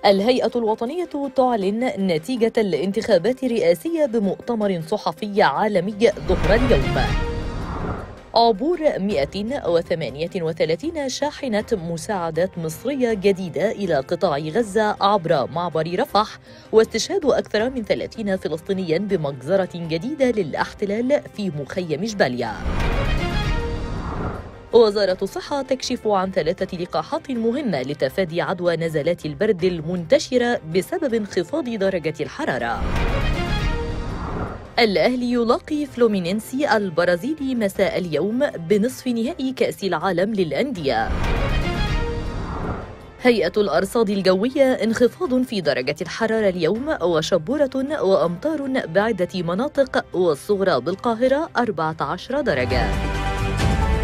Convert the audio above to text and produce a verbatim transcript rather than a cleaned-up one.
الهيئة الوطنية تعلن نتيجة الانتخابات الرئاسية بمؤتمر صحفي عالمي ظهر اليوم. عبور مئة وثمانية وثلاثين شاحنة مساعدات مصرية جديدة إلى قطاع غزة عبر معبر رفح، واستشهاد أكثر من ثلاثين فلسطينياً بمجزرة جديدة للاحتلال في مخيم جباليا. وزارة الصحة تكشف عن ثلاثة لقاحات مهمة لتفادي عدوى نزلات البرد المنتشرة بسبب انخفاض درجة الحرارة. الأهلي يلاقي فلومينينسي البرازيلي مساء اليوم بنصف نهائي كأس العالم للأندية. هيئة الأرصاد الجوية: انخفاض في درجة الحرارة اليوم وشبورة وأمطار بعدة مناطق، والصغرى بالقاهرة أربعة عشر درجة.